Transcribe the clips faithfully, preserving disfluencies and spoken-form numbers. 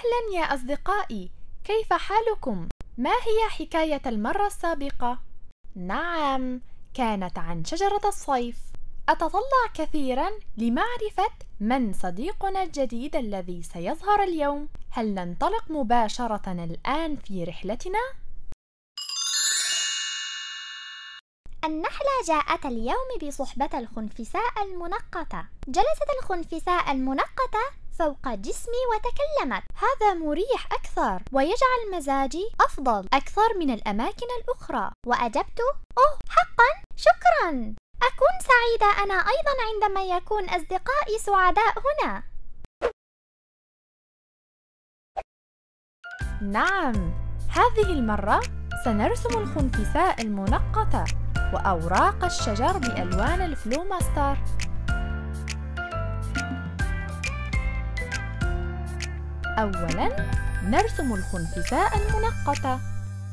أهلاً يا أصدقائي، كيف حالكم؟ ما هي حكاية المرة السابقة؟ نعم، كانت عن شجرة الصيف. أتطلع كثيراً لمعرفة من صديقنا الجديد الذي سيظهر اليوم. هل ننطلق مباشرة الآن في رحلتنا؟ النحلة جاءت اليوم بصحبة الخنفساء المنقطة. جلست الخنفساء المنقطة فوق جسمي وتكلمت: هذا مريح أكثر ويجعل مزاجي أفضل أكثر من الأماكن الأخرى. وأجبت: أوه حقا شكرا، أكون سعيدة أنا أيضا عندما يكون أصدقائي سعداء هنا. نعم، هذه المرة سنرسم الخنفساء المنقطة وأوراق الشجر بألوان الفلوماستر. أولاً نرسم الخنفساء المنقطة.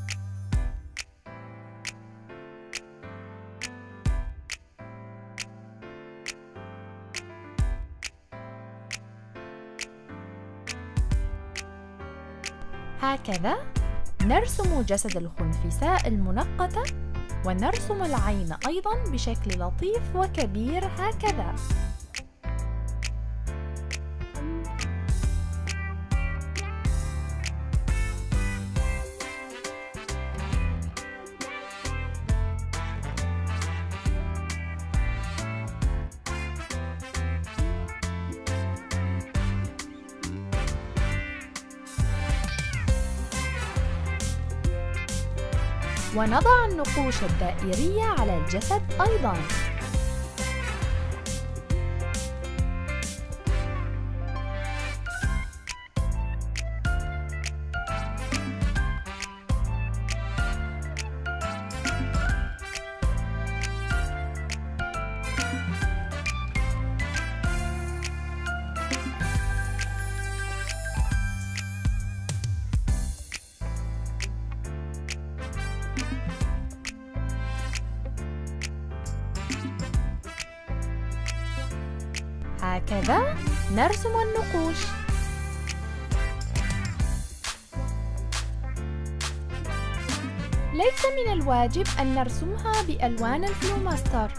هكذا نرسم جسد الخنفساء المنقطة، ونرسم العين أيضاً بشكل لطيف وكبير هكذا. ونضع النقوش الدائرية على الجسد أيضاً. هكذا نرسم النقوش. ليس من الواجب أن نرسمها بألوان الفلوماستر.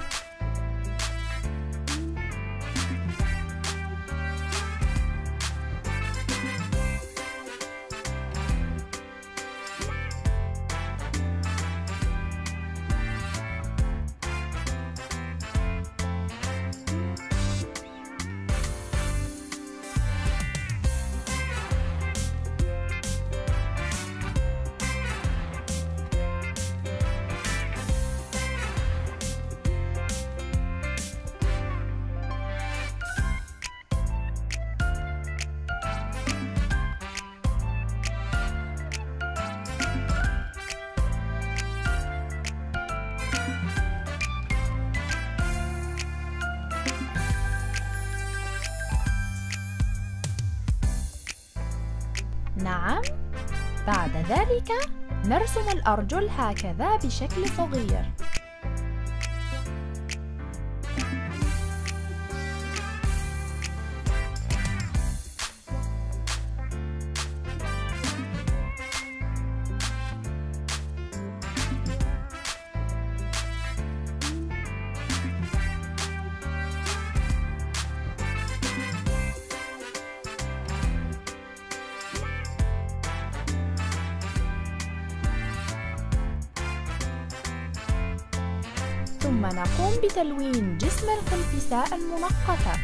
نعم، بعد ذلك نرسم الأرجل هكذا بشكل صغير. ثم نقوم بتلوين جسم الخنفساء المنقطة.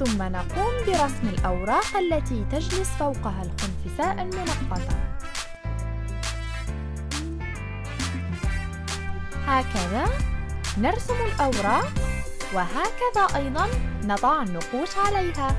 ثم نقوم برسم الأوراق التي تجلس فوقها الخنفساء المنقطة. هكذا نرسم الأوراق، وهكذا أيضاً نضع النقوش عليها.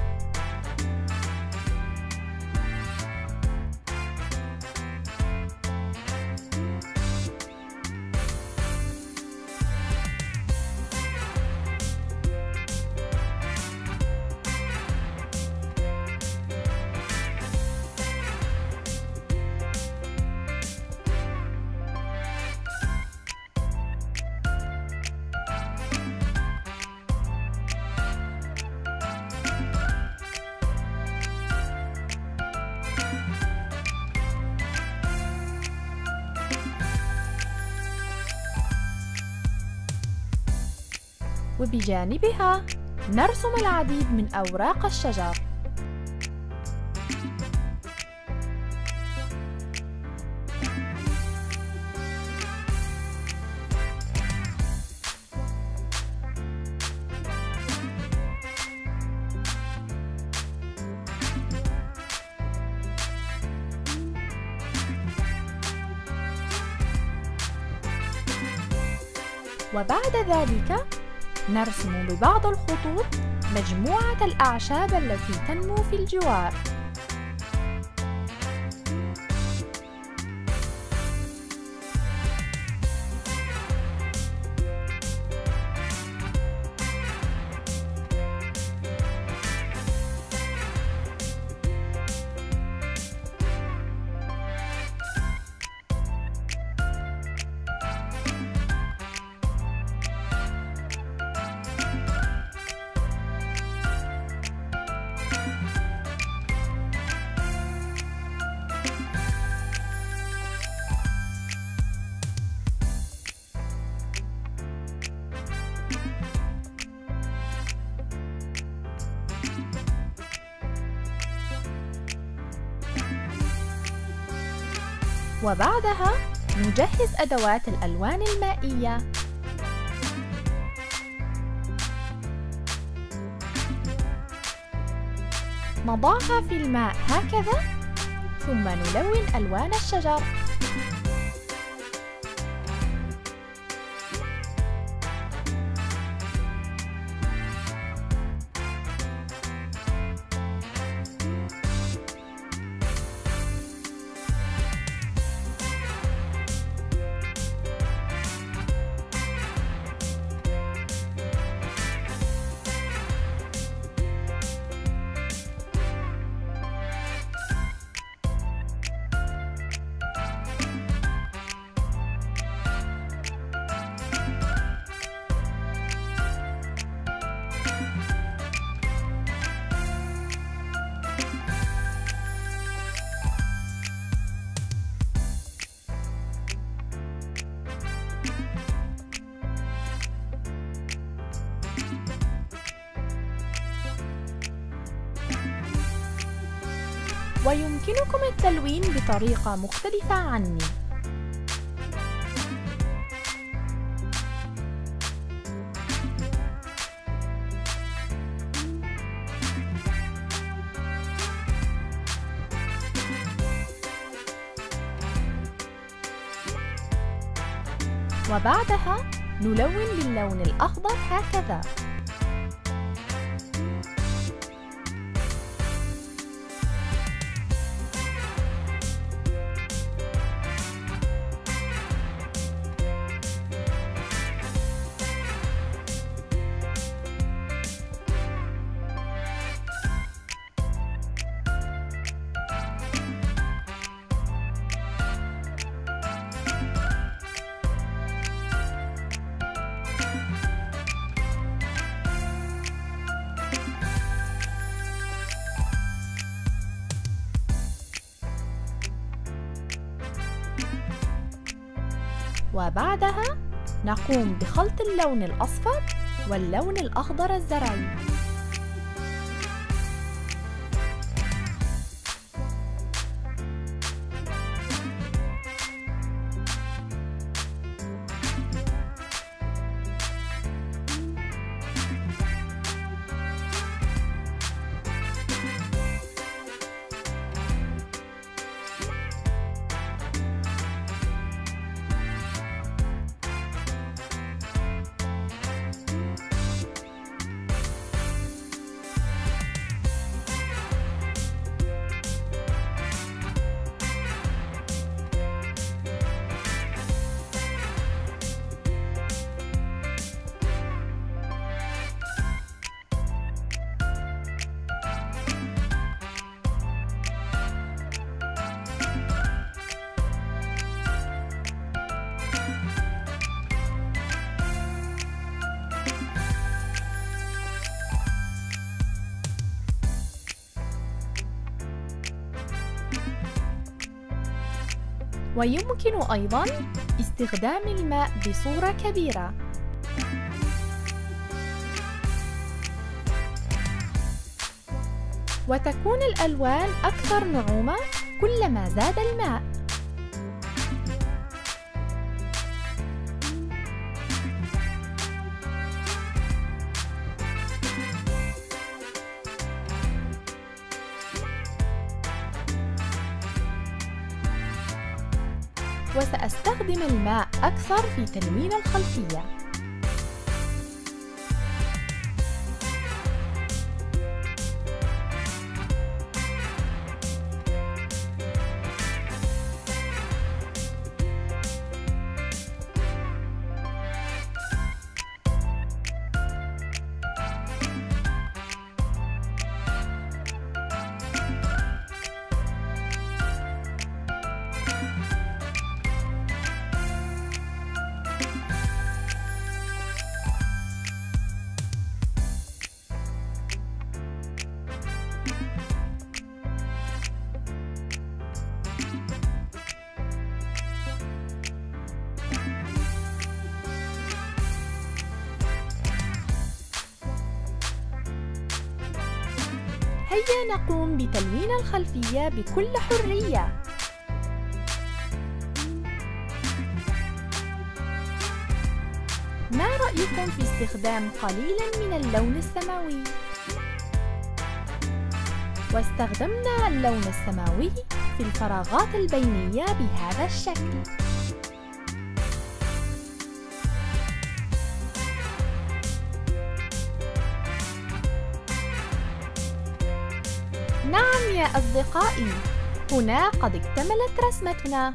وبجانبها نرسم العديد من أوراق الشجر. وبعد ذلك نرسم ببعض الخطوط مجموعة الأعشاب التي تنمو في الجوار. وبعدها نجهز أدوات الألوان المائية. نضعها في الماء هكذا، ثم نلون ألوان الشجر. ويمكنكم التلوين بطريقة مختلفة عني. وبعدها نلون باللون الأخضر هكذا. وبعدها نقوم بخلط اللون الأصفر واللون الأخضر الزرعي. ويمكن أيضاً استخدام الماء بصورة كبيرة. وتكون الألوان أكثر نعومة كلما زاد الماء. وسأستخدم الماء أكثر في تلوين الخلفية. هيا نقوم بتلوين الخلفية بكل حرية. ما رأيكم في استخدام قليل من اللون السماوي؟ واستخدمنا اللون السماوي في الفراغات البينية بهذا الشكل. نعم يا أصدقائي، هنا قد اكتملت رسمتنا.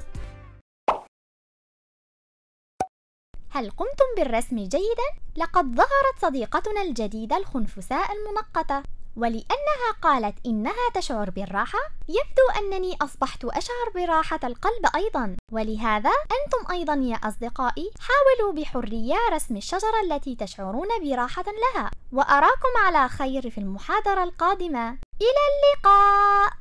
هل قمتم بالرسم جيداً؟ لقد ظهرت صديقتنا الجديدة الخنفساء المنقطة، ولأنها قالت إنها تشعر بالراحة، يبدو أنني أصبحت أشعر براحة القلب أيضاً، ولهذا أنتم أيضاً يا أصدقائي حاولوا بحرية رسم الشجرة التي تشعرون براحة لها، وأراكم على خير في المحاضرة القادمة. إلى اللقاء.